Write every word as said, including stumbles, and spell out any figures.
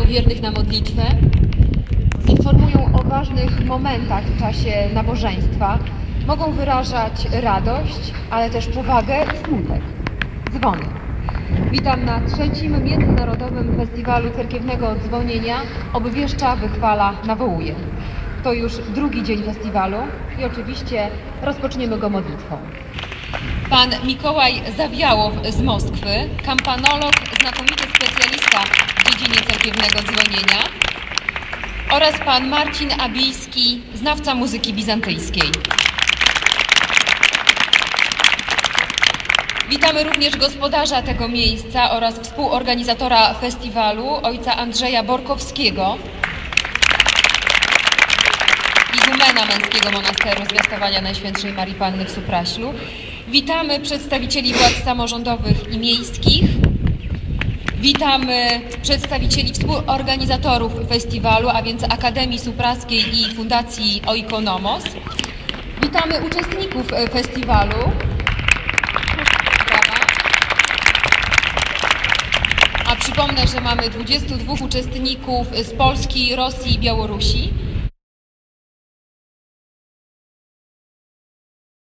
wiernych na modlitwę, informują o ważnych momentach w czasie nabożeństwa, mogą wyrażać radość, ale też powagę i smutek. Dzwony. Witam na trzecim Międzynarodowym Festiwalu Cerkiewnego Dzwonienia Obwieszcza, Wychwala, Nawołuje. To już drugi dzień festiwalu i oczywiście rozpoczniemy go modlitwą. Pan Mikołaj Zawiałow z Moskwy, kampanolog, znakomity specjalista w dziedzinie cerkiewnego dzwonienia, oraz pan Marcin Abijski, znawca muzyki bizantyjskiej. Witamy również gospodarza tego miejsca oraz współorganizatora festiwalu, ojca Andrzeja Borkowskiego, igumena Męskiego Monasteru Zwiastowania Najświętszej Marii Panny w Supraślu. Witamy przedstawicieli władz samorządowych i miejskich. Witamy przedstawicieli współorganizatorów festiwalu, a więc Akademii Supraskiej i Fundacji Oikonomos. Witamy uczestników festiwalu. A przypomnę, że mamy dwudziestu dwóch uczestników z Polski, Rosji i Białorusi.